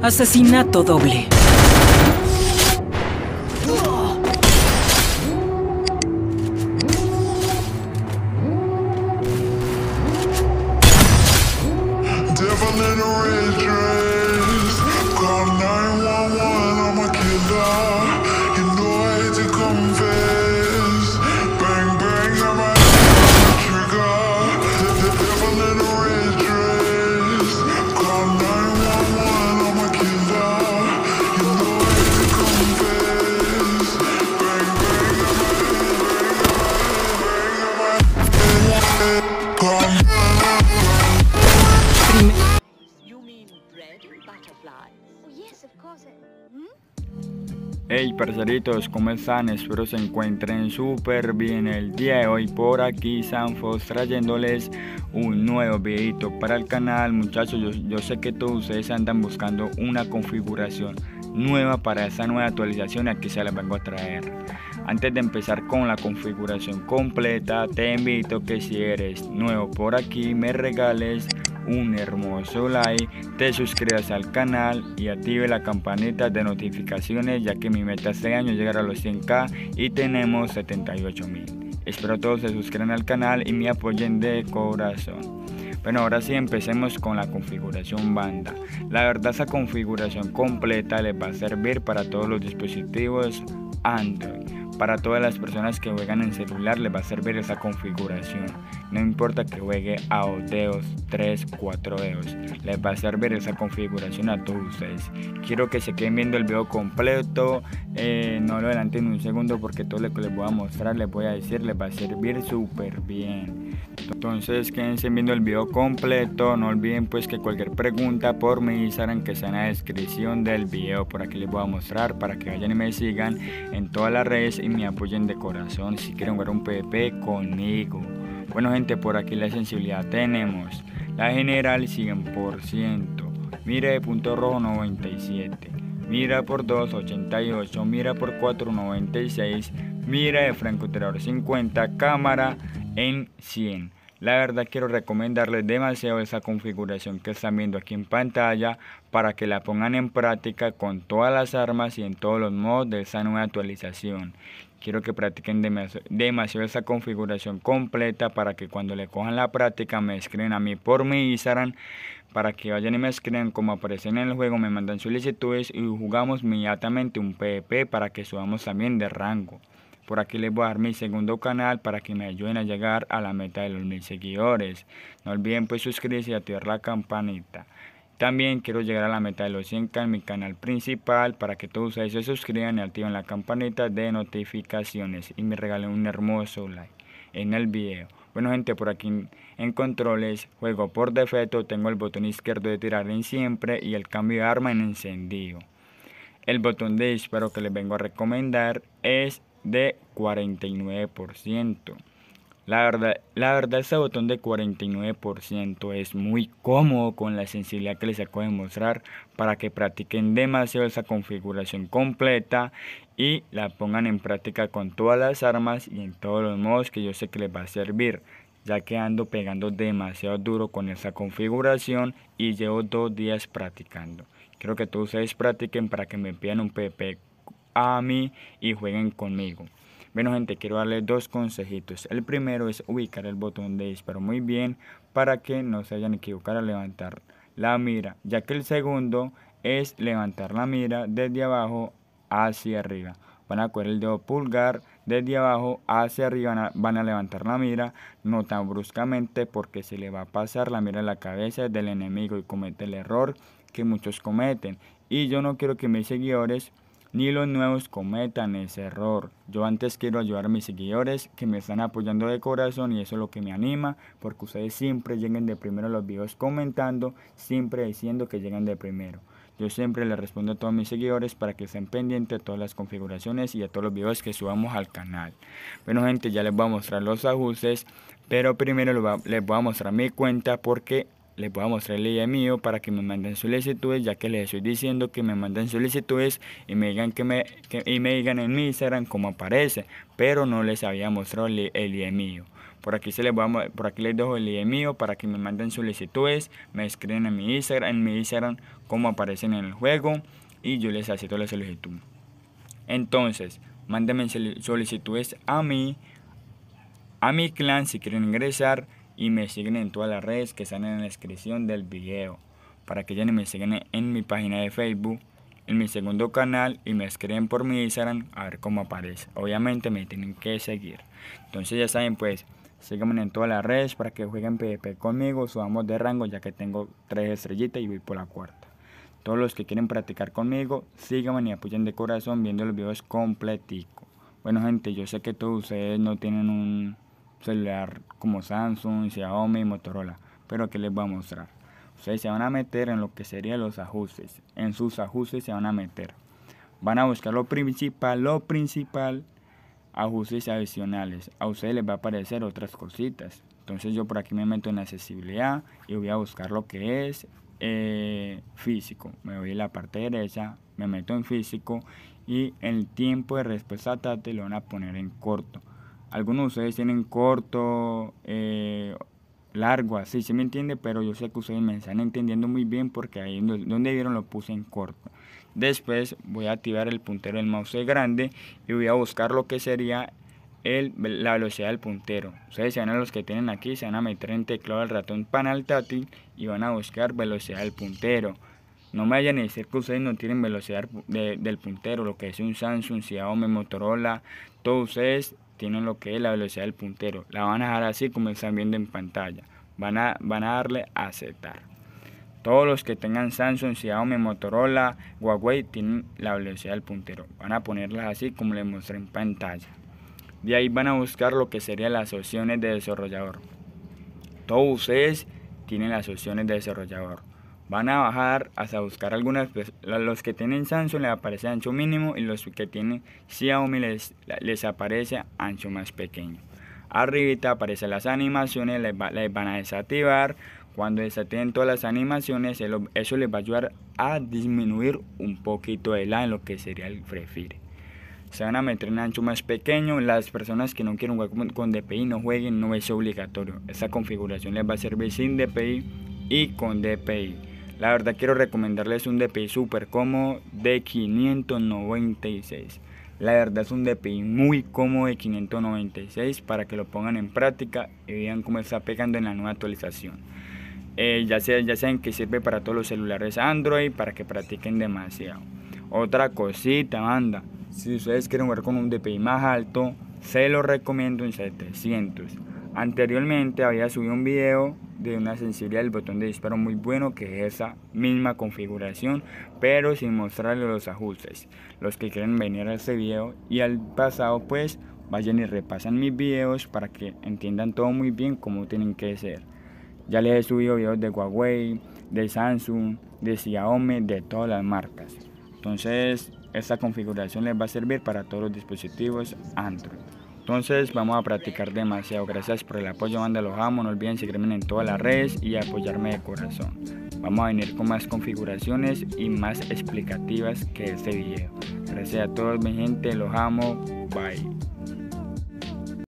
Asesinato doble. Devil in a red dress. Call 911, I'm a killer. You know I hate to confess. Bang, bang, I'm a trigger. The devil in a red dress. Call 911, I'm a killer. You know I hate to confess. Bang, bang, Call You mean bread and butterflies? Oh, yes, of course. Hey parceritos, ¿cómo están? Espero se encuentren súper bien el día de hoy. Por aquí Sanfos trayéndoles un nuevo videito para el canal. Muchachos, yo sé que todos ustedes andan buscando una configuración nueva para esta nueva actualización. Aquí se las vengo a traer. Antes de empezar con la configuración completa, te invito que si eres nuevo por aquí me regales un hermoso like, te suscribas al canal y active la campanita de notificaciones, ya que mi meta este año es llegar a los 100k y tenemos 78.000. Espero todos se suscriban al canal y me apoyen de corazón. Bueno, ahora sí empecemos con la configuración banda. La verdad, esa configuración completa les va a servir para todos los dispositivos Android. Para todas las personas que juegan en celular les va a servir esa configuración. No importa que juegue a 2 dedos, 3, 4 dedos, les va a servir esa configuración a todos ustedes. Quiero que se queden viendo el video completo, no lo adelanten un segundo porque todo lo que les voy a mostrar, les voy a decir, les va a servir súper bien. Entonces quédense viendo el video completo. No olviden pues que cualquier pregunta por mi Instagram que está en la descripción del video, por aquí les voy a mostrar para que vayan y me sigan en todas las redes y me apoyen de corazón si quieren jugar un PvP conmigo. Bueno gente, por aquí la sensibilidad tenemos la general 100%, mira de punto rojo 97, mira por 2 88, mira por 4 96, mira de francotirador 50, cámara en 100. La verdad quiero recomendarles demasiado esa configuración que están viendo aquí en pantalla para que la pongan en práctica con todas las armas y en todos los modos de esa nueva actualización. Quiero que practiquen demasiado esa configuración completa para que cuando le cojan la práctica me escriben a mí por mi Instagram, para que vayan y me escriban como aparecen en el juego, me mandan solicitudes y jugamos inmediatamente un PvP para que subamos también de rango. Por aquí les voy a dar mi segundo canal para que me ayuden a llegar a la meta de los 1000 seguidores. No olviden pues suscribirse y activar la campanita. También quiero llegar a la meta de los 100k en mi canal principal para que todos ustedes se suscriban y activen la campanita de notificaciones y me regalen un hermoso like en el video. Bueno gente, por aquí en controles, juego por defecto, tengo el botón izquierdo de tirar en siempre y el cambio de arma en encendido. El botón de disparo que les vengo a recomendar es de 49%. La verdad ese botón de 49% es muy cómodo con la sensibilidad que les acabo de mostrar para que practiquen demasiado esa configuración completa y la pongan en práctica con todas las armas y en todos los modos que yo sé que les va a servir, ya que ando pegando demasiado duro con esa configuración y llevo 2 días practicando. Quiero que todos ustedes practiquen para que me pidan un PvP a mí y jueguen conmigo. Bueno gente, quiero darles 2 consejitos. El primero es ubicar el botón de disparo muy bien para que no se vayan a equivocar al levantar la mira, ya que el segundo es levantar la mira desde abajo hacia arriba. Van a coger el dedo pulgar desde abajo hacia arriba, van a levantar la mira, no tan bruscamente porque se le va a pasar la mira en la cabeza del enemigo y comete el error que muchos cometen. Y yo no quiero que mis seguidores ni los nuevos cometan ese error. Yo antes quiero ayudar a mis seguidores que me están apoyando de corazón y eso es lo que me anima, porque ustedes siempre lleguen de primero a los videos comentando, siempre diciendo que llegan de primero. Yo siempre les respondo a todos mis seguidores para que estén pendientes de todas las configuraciones y a todos los videos que subamos al canal. Bueno gente, ya les voy a mostrar los ajustes, pero primero les voy a mostrar mi cuenta porque les voy a mostrar el ID mío para que me manden solicitudes, ya que les estoy diciendo que me manden solicitudes y me digan me digan en mi Instagram cómo aparece, pero no les había mostrado el ID mío. Por aquí les dejo el ID mío para que me manden solicitudes, me escriben en mi Instagram como aparecen en el juego y yo les acepto la solicitud. Entonces, mándenme solicitudes a mi clan si quieren ingresar y me siguen en todas las redes que están en la descripción del video, para que ya me sigan en mi página de Facebook, en mi segundo canal y me escriben por mi Instagram a ver cómo aparece. Obviamente me tienen que seguir. Entonces ya saben, pues síganme en todas las redes para que jueguen PvP conmigo, subamos de rango ya que tengo 3 estrellitas y voy por la 4ª. Todos los que quieren practicar conmigo, síganme y apoyen de corazón viendo los videos completico. Bueno gente, yo sé que todos ustedes no tienen un celular como Samsung, Xiaomi, Motorola, pero que les voy a mostrar. Ustedes se van a meter en lo que serían los ajustes. En sus ajustes se van a meter. Van a buscar lo principal, ajustes adicionales. A ustedes les va a aparecer otras cositas. Entonces yo por aquí me meto en accesibilidad y voy a buscar lo que es físico. Me voy a la parte derecha, me meto en físico y el tiempo de respuesta táctil lo van a poner en corto. Algunos de ustedes tienen corto, largo, así, ¿se me entiende? Pero yo sé que ustedes me están entendiendo muy bien porque ahí donde vieron lo puse en corto. Después voy a activar el puntero del mouse grande y voy a buscar lo que sería la velocidad del puntero. Ustedes se van a los que tienen aquí, se van a meter en teclado del ratón panel táctil y van a buscar velocidad del puntero. No me vayan a decir que ustedes no tienen velocidad del puntero, lo que es un Samsung, Xiaomi, Motorola, todos ustedes tienen lo que es la velocidad del puntero. La van a dejar así como están viendo en pantalla. Van a darle a aceptar. Todos los que tengan Samsung, Xiaomi, Motorola, Huawei tienen la velocidad del puntero. Van a ponerlas así como les mostré en pantalla. De ahí van a buscar lo que serían las opciones de desarrollador. Todos ustedes tienen las opciones de desarrollador. Van a bajar hasta buscar algunas. Los que tienen Samsung les aparece ancho mínimo y los que tienen Xiaomi les aparece ancho más pequeño. Arribita aparecen las animaciones, les van a desactivar. Cuando desactiven todas las animaciones, eso les va a ayudar a disminuir un poquito de lag en lo que sería el Free Fire. Se van a meter en ancho más pequeño. Las personas que no quieren jugar con DPI no jueguen, no es obligatorio. Esta configuración les va a servir sin DPI y con DPI. La verdad quiero recomendarles un DPI súper cómodo de 596. La verdad es un DPI muy cómodo de 596 para que lo pongan en práctica y vean cómo está pegando en la nueva actualización. Ya saben que sirve para todos los celulares Android para que practiquen demasiado. Otra cosita, banda, si ustedes quieren jugar con un DPI más alto, se lo recomiendo en 700. Anteriormente había subido un video de una sensibilidad del botón de disparo muy bueno, que es esa misma configuración, pero sin mostrarles los ajustes. Los que quieren venir a este video y al pasado, pues vayan y repasan mis videos para que entiendan todo muy bien cómo tienen que ser. Ya les he subido videos de Huawei, de Samsung, de Xiaomi, de todas las marcas. Entonces esta configuración les va a servir para todos los dispositivos Android. Entonces vamos a practicar demasiado. Gracias por el apoyo, banda, los amo. No olviden seguirme en todas las redes y apoyarme de corazón. Vamos a venir con más configuraciones y más explicativas que este video. Gracias a todos mi gente, los amo. Bye.